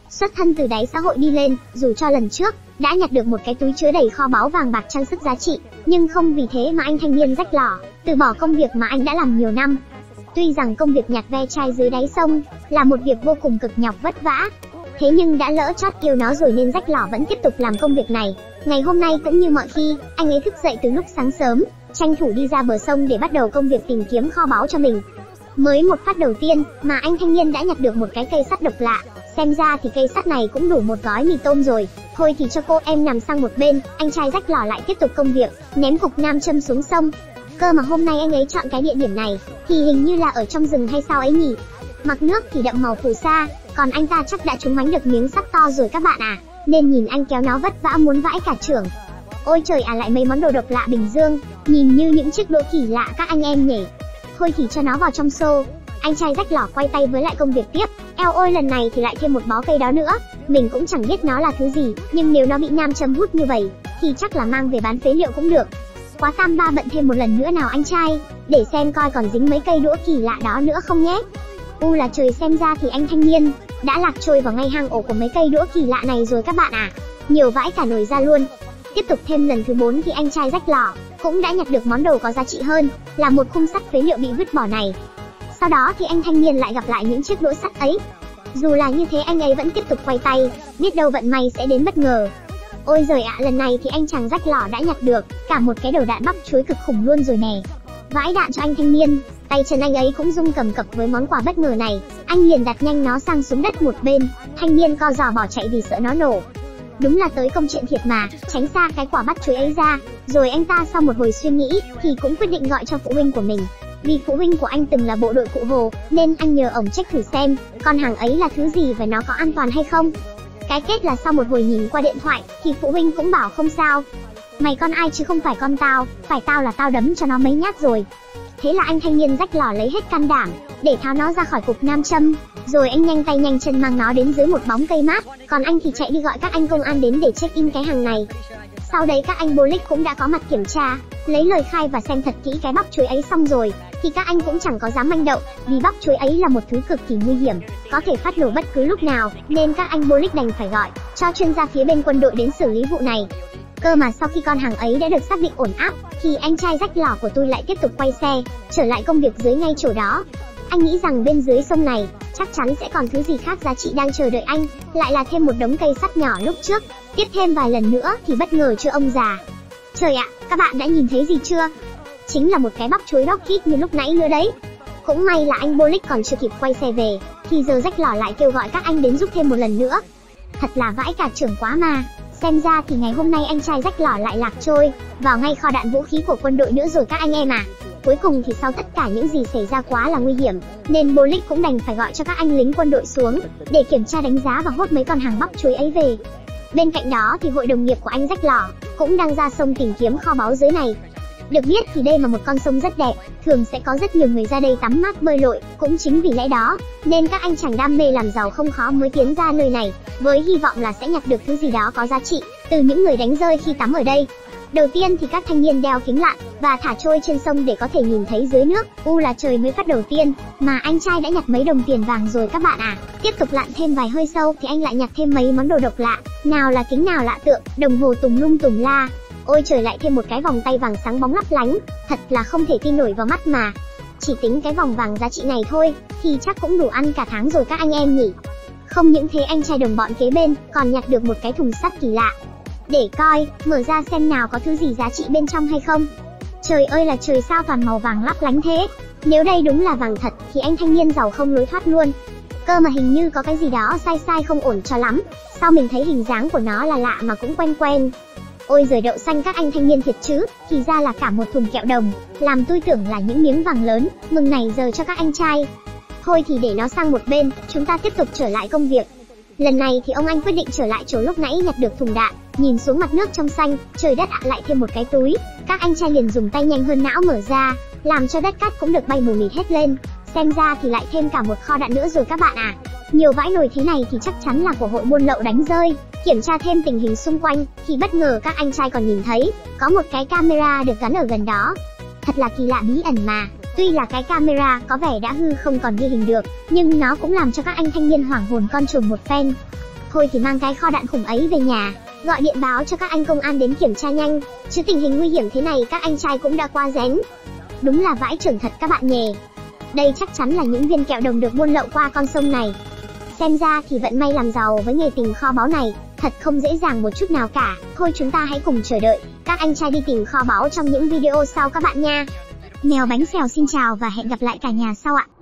Xuất thân từ đáy xã hội đi lên, dù cho lần trước đã nhặt được một cái túi chứa đầy kho báu vàng bạc trang sức giá trị, nhưng không vì thế mà anh thanh niên rách lỏ, từ bỏ công việc mà anh đã làm nhiều năm. Tuy rằng công việc nhặt ve chai dưới đáy sông là một việc vô cùng cực nhọc vất vả, thế nhưng đã lỡ chót yêu nó rồi nên rách lỏ vẫn tiếp tục làm công việc này. Ngày hôm nay cũng như mọi khi, anh ấy thức dậy từ lúc sáng sớm, tranh thủ đi ra bờ sông để bắt đầu công việc tìm kiếm kho báu cho mình. Mới một phát đầu tiên mà anh thanh niên đã nhặt được một cái cây sắt độc lạ, xem ra thì cây sắt này cũng đủ một gói mì tôm rồi. Thôi thì cho cô em nằm sang một bên, anh trai rách lỏ lại tiếp tục công việc, ném cục nam châm xuống sông. Cơ mà hôm nay anh ấy chọn cái địa điểm này thì hình như là ở trong rừng hay sao ấy nhỉ? Mặt nước thì đậm màu phù sa, còn anh ta chắc đã trúng mánh được miếng sắt to rồi các bạn à, nên nhìn anh kéo nó vất vả muốn vãi cả chưởng. Ôi trời à, lại mấy món đồ độc lạ Bình Dương, nhìn như những chiếc đũa kỳ lạ các anh em nhỉ. Thôi thì cho nó vào trong xô. Anh trai rách lỏ quay tay với lại công việc tiếp. Eo ôi, lần này thì lại thêm một bó cây đó nữa. Mình cũng chẳng biết nó là thứ gì, nhưng nếu nó bị nam châm hút như vậy thì chắc là mang về bán phế liệu cũng được. Quá tam ba bận thêm một lần nữa nào anh trai, để xem coi còn dính mấy cây đũa kỳ lạ đó nữa không nhé. Là trời, xem ra thì anh thanh niên đã lạc trôi vào ngay hang ổ của mấy cây đũa kỳ lạ này rồi các bạn à. Nhiều vãi cả nồi ra luôn. Tiếp tục thêm lần thứ 4 thì anh trai rách lỏ cũng đã nhặt được món đồ có giá trị hơn, là một khung sắt phế liệu bị vứt bỏ này. Sau đó thì anh thanh niên lại gặp lại những chiếc đũa sắt ấy. Dù là như thế anh ấy vẫn tiếp tục quay tay, biết đâu vận may sẽ đến bất ngờ. Ôi giời ạ, lần này thì anh chàng rách lỏ đã nhặt được cả một cái đầu đạn bắp chuối cực khủng luôn rồi nè. Vãi đạn cho anh thanh niên, tay chân anh ấy cũng rung cầm cập với món quà bất ngờ này. Anh liền đặt nhanh nó sang xuống đất một bên, thanh niên co giò bỏ chạy vì sợ nó nổ. Đúng là tới công chuyện thiệt mà, tránh xa cái quả bắp chuối ấy ra. Rồi anh ta sau một hồi suy nghĩ thì cũng quyết định gọi cho phụ huynh của mình. Vì phụ huynh của anh từng là bộ đội cụ Hồ, nên anh nhờ ổng check thử xem con hàng ấy là thứ gì và nó có an toàn hay không. Cái kết là sau một hồi nhìn qua điện thoại thì phụ huynh cũng bảo không sao. Mày con ai chứ không phải con tao, phải tao là tao đấm cho nó mấy nhát rồi. Thế là anh thanh niên rách lỏ lấy hết can đảm để tháo nó ra khỏi cục nam châm, rồi anh nhanh tay nhanh chân mang nó đến dưới một bóng cây mát, còn anh thì chạy đi gọi các anh công an đến để check in cái hàng này. Sau đấy các anh Bolic cũng đã có mặt kiểm tra, lấy lời khai và xem thật kỹ cái bắp chuối ấy xong rồi thì các anh cũng chẳng có dám manh động, vì bắp chuối ấy là một thứ cực kỳ nguy hiểm, có thể phát nổ bất cứ lúc nào, nên các anh Bolic đành phải gọi cho chuyên gia phía bên quân đội đến xử lý vụ này. Cơ mà sau khi con hàng ấy đã được xác định ổn áp thì anh trai rách lỏ của tôi lại tiếp tục quay xe trở lại công việc dưới ngay chỗ đó. Anh nghĩ rằng bên dưới sông này chắc chắn sẽ còn thứ gì khác giá trị đang chờ đợi anh, lại là thêm một đống cây sắt nhỏ lúc trước. Tiếp thêm vài lần nữa thì bất ngờ chưa ông già. Trời ạ, các bạn đã nhìn thấy gì chưa? Chính là một cái bắp chuối rocket như lúc nãy nữa đấy. Cũng may là anh Bolic còn chưa kịp quay xe về thì giờ rách lỏ lại kêu gọi các anh đến giúp thêm một lần nữa. Thật là vãi cả chưởng quá mà. Xem ra thì ngày hôm nay anh trai rách lỏ lại lạc trôi vào ngay kho đạn vũ khí của quân đội nữa rồi các anh em à. Cuối cùng thì sau tất cả những gì xảy ra quá là nguy hiểm, nên Bolic cũng đành phải gọi cho các anh lính quân đội xuống để kiểm tra đánh giá và hốt mấy con hàng bắp chuối ấy về. Bên cạnh đó thì hội đồng nghiệp của anh rách lỏ cũng đang ra sông tìm kiếm kho báu dưới này. Được biết thì đây là một con sông rất đẹp, thường sẽ có rất nhiều người ra đây tắm mát bơi lội, cũng chính vì lẽ đó nên các anh chàng đam mê làm giàu không khó mới tiến ra nơi này, với hy vọng là sẽ nhặt được thứ gì đó có giá trị từ những người đánh rơi khi tắm ở đây. Đầu tiên thì các thanh niên đeo kính lặn và thả trôi trên sông để có thể nhìn thấy dưới nước. Là trời, mới phát đầu tiên mà anh trai đã nhặt mấy đồng tiền vàng rồi các bạn à. Tiếp tục lặn thêm vài hơi sâu thì anh lại nhặt thêm mấy món đồ độc lạ, nào là kính, nào lạ tượng, đồng hồ tùm lum tùm la. Ôi trời, lại thêm một cái vòng tay vàng sáng bóng lấp lánh, thật là không thể tin nổi vào mắt mà. Chỉ tính cái vòng vàng giá trị này thôi thì chắc cũng đủ ăn cả tháng rồi các anh em nhỉ. Không những thế, anh trai đồng bọn kế bên còn nhặt được một cái thùng sắt kỳ lạ. Để coi, mở ra xem nào có thứ gì giá trị bên trong hay không. Trời ơi là trời, sao toàn màu vàng lấp lánh thế? Nếu đây đúng là vàng thật thì anh thanh niên giàu không lối thoát luôn. Cơ mà hình như có cái gì đó sai sai không ổn cho lắm. Sao mình thấy hình dáng của nó là lạ mà cũng quen quen. Ôi giời, đậu xanh các anh thanh niên thiệt chứ, thì ra là cả một thùng kẹo đồng, làm tôi tưởng là những miếng vàng lớn, mừng này giờ cho các anh trai. Thôi thì để nó sang một bên, chúng ta tiếp tục trở lại công việc. Lần này thì ông anh quyết định trở lại chỗ lúc nãy nhặt được thùng đạn, nhìn xuống mặt nước trong xanh, trời đất ạ, lại thêm một cái túi. Các anh trai liền dùng tay nhanh hơn não mở ra, làm cho đất cát cũng được bay mù mịt hết lên. Xem ra thì lại thêm cả một kho đạn nữa rồi các bạn à. Nhiều vãi nồi thế này thì chắc chắn là của hội buôn lậu đánh rơi. Kiểm tra thêm tình hình xung quanh thì bất ngờ các anh trai còn nhìn thấy có một cái camera được gắn ở gần đó. Thật là kỳ lạ bí ẩn mà. Tuy là cái camera có vẻ đã hư không còn ghi hình được, nhưng nó cũng làm cho các anh thanh niên hoảng hồn con chuồn một phen. Thôi thì mang cái kho đạn khủng ấy về nhà, gọi điện báo cho các anh công an đến kiểm tra nhanh, chứ tình hình nguy hiểm thế này các anh trai cũng đã qua rén. Đúng là vãi chưởng thật các bạn nhè. Đây chắc chắn là những viên kẹo đồng được buôn lậu qua con sông này. Xem ra thì vận may làm giàu với nghề tìm kho báu này thật không dễ dàng một chút nào cả. Thôi chúng ta hãy cùng chờ đợi các anh trai đi tìm kho báu trong những video sau các bạn nha. Mèo Bánh Xèo xin chào và hẹn gặp lại cả nhà sau ạ.